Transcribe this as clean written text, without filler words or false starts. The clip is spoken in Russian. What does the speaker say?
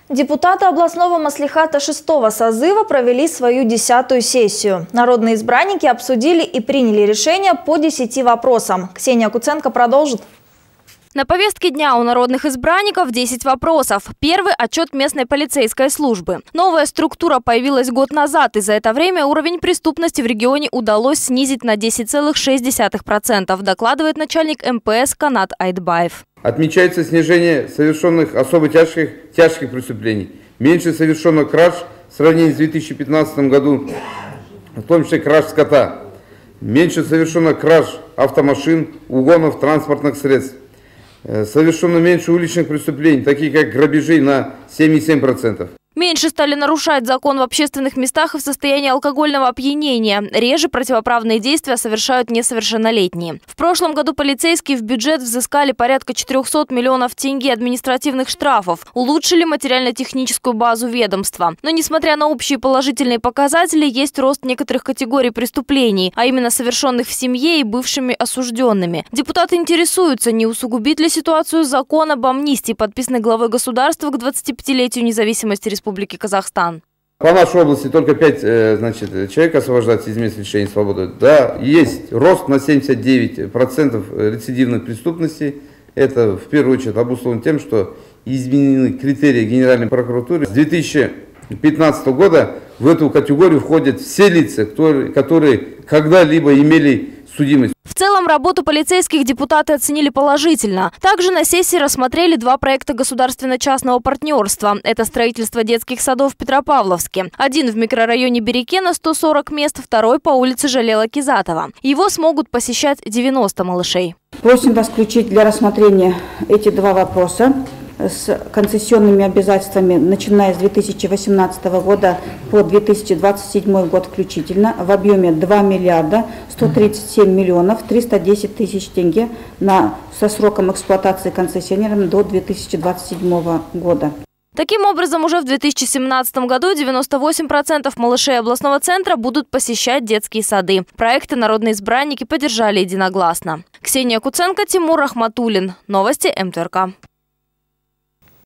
Депутаты областного маслихата 6-го созыва провели свою 10-ю сессию. Народные избранники обсудили и приняли решения по 10 вопросам. Ксения Куценко продолжит. На повестке дня у народных избранников 10 вопросов. Первый – отчет местной полицейской службы. Новая структура появилась год назад, и за это время уровень преступности в регионе удалось снизить на 10,6%, докладывает начальник МПС Канат Айтбаев. Отмечается снижение совершенных особо тяжких преступлений, меньше совершено краж в сравнении с 2015 году, в том числе краж скота, меньше совершено краж автомашин, угонов транспортных средств. Совершено меньше уличных преступлений, таких как грабежей, на 7,7%. Меньше стали нарушать закон в общественных местах и в состоянии алкогольного опьянения. Реже противоправные действия совершают несовершеннолетние. В прошлом году полицейские в бюджет взыскали порядка 400 миллионов тенге административных штрафов, улучшили материально-техническую базу ведомства. Но несмотря на общие положительные показатели, есть рост некоторых категорий преступлений, а именно совершенных в семье и бывшими осужденными. Депутаты интересуются, не усугубит ли ситуацию закон об амнистии, подписанный главой государства к 25-летию независимости Республики Казахстан. По нашей области только 5 человек освобождаются из мест лишения свободы. Да, есть рост на 79% рецидивных преступностей. Это в первую очередь обусловлено тем, что изменены критерии Генеральной прокуратуры. С 2015 года в эту категорию входят все лица, которые когда-либо имели судимость. В целом, работу полицейских депутаты оценили положительно. Также на сессии рассмотрели 2 проекта государственно-частного партнерства. Это строительство детских садов в Петропавловске. Один в микрорайоне Береке на 140 мест, второй по улице Жалела-Кизатова. Его смогут посещать 90 малышей. Просим вас включить для рассмотрения эти 2 вопроса с концессионными обязательствами, начиная с 2018 года по 2027 год включительно, в объеме 2 миллиарда 137 миллионов 310 тысяч тенге со сроком эксплуатации концессионерами до 2027 года. Таким образом, уже в 2017 году 98% малышей областного центра будут посещать детские сады. Проекты народные избранники поддержали единогласно. Ксения Куценко, Тимур Рахматуллин. Новости МТРК.